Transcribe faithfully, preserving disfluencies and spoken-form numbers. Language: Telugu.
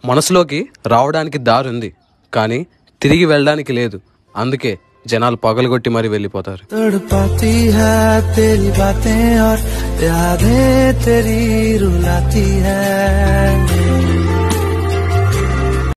మనసులోకి రావడానికి దారుంది, కానీ తిరిగి వెళ్ళడానికి లేదు. అందుకే జనాలు పగలగొట్టి మరీ వెళ్ళిపోతారు. తడపాతీ హై తేరీ బాతేं और यादें तेरी रुलाती है.